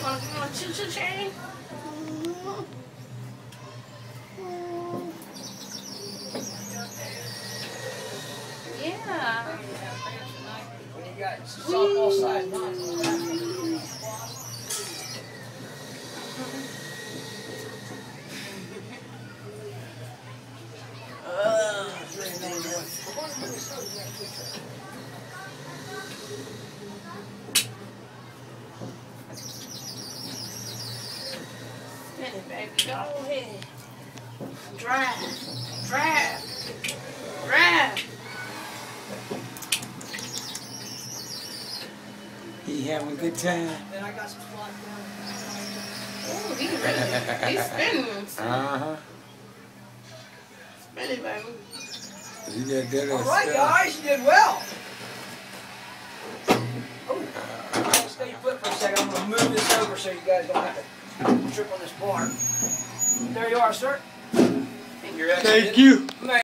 Want to chain? Yeah. When you got softball size knives. Spin it, baby. Go ahead. Drive. Drive. Drive. He having a good time. Then I got some flight down. Ooh, he's ready. He's spinning. Uh-huh. Spin it, baby. You got that All right, guys, you did well. Oh, stay put for a second. I'm going to move this over so you guys don't have to trip on this bar. There you are, sir. Thank you.